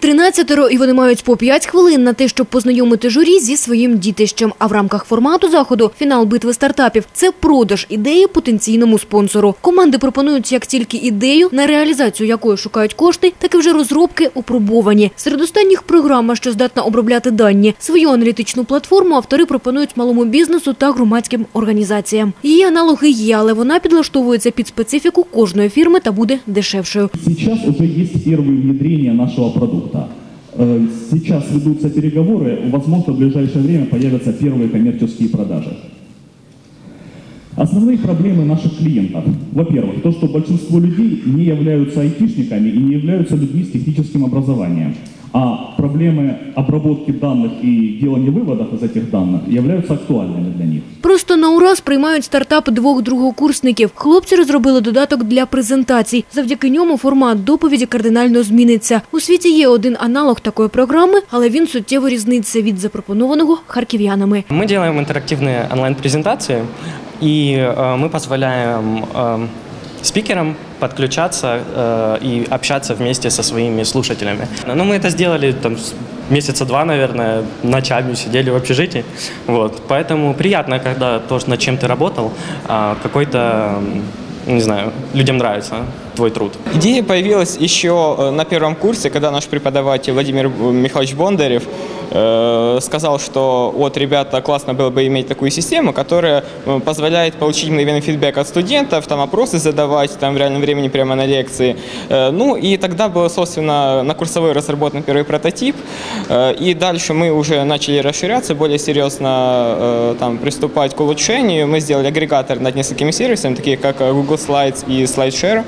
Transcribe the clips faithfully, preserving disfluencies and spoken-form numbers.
тринадцятеро, і вони мають по п'ять хвилин на те, щоб познайомити журі зі своїм дітищем. А в рамках формату заходу «Фінал битви стартапів» – це продаж ідеї потенційному спонсору. Команди пропонують як тільки ідею, на реалізацію якої шукають кошти, так і вже розробки опробовані. Серед останніх – програма, що здатна обробляти дані. Свою аналітичну платформу автори пропонують малому бізнесу та громадським організаціям. Її аналоги є, але вона підлаштовується під специфіку кожної фірми та буде дешевшою. Сейчас уже есть первые внедрения нашего продукта. Сейчас ведутся переговоры, возможно, в ближайшее время появятся первые коммерческие продажи. Основные проблемы наших клиентов. Во-первых, то, что большинство людей не являются айтишниками и не являются людьми с техническим образованием. А проблемы обработки данных и делания выводов из этих данных являются актуальными для них. Просто на ура сприймають стартап двох другокурсників. Хлопці розробили додаток для презентацій. Завдяки ньому формат доповіді кардинально зміниться. У світі є один аналог такої програми, але він суттєво різниця від запропонованого харків'янами. Ми робимо інтерактивні онлайн-презентації, і ми дозволяємо спикерам подключаться э, и общаться вместе со своими слушателями. Но мы это сделали там месяца два, наверное, ночами сидели в общежитии. Вот. Поэтому приятно, когда то, над чем ты работал, э, какой-то, не знаю, людям нравится твой труд. Идея появилась еще на первом курсе, когда наш преподаватель Владимир Михайлович Бондарев э, сказал, что вот, ребята, классно было бы иметь такую систему, которая позволяет получить мгновенный фидбэк от студентов, там вопросы задавать там, в реальном времени прямо на лекции. Э, ну и тогда был, собственно, на курсовой разработан первый прототип, э, и дальше мы уже начали расширяться, более серьезно э, там, приступать к улучшению. Мы сделали агрегатор над несколькими сервисами, такие как Google Slides и SlideShare.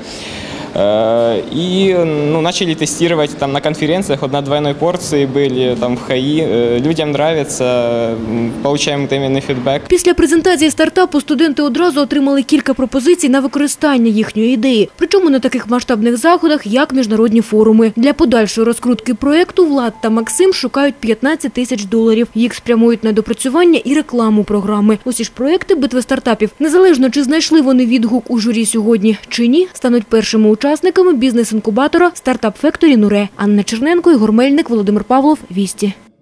И ну, начали тестировать там, на конференциях, вот на двойной порции были, там, в ХАИ. Людям нравится, получаємо мгновенний фідбек. Після презентації стартапу студенти одразу отримали кілька пропозицій на використання їхньої ідеї. Причому на таких масштабних заходах, як міжнародні форуми. Для подальшої розкрутки проєкту Влад та Максим шукають п'ятнадцять тисяч доларів. Їх спрямують на допрацювання і рекламу програми. Усі ж проєкти битви стартапів, незалежно чи знайшли вони відгук у журі сьогодні чи ні, стануть першими учасниками бізнес-інкубатора «Стартап Фекторі Нуре». Анна Черненко, Ігор Мельник, Володимир Павлов, Вісті.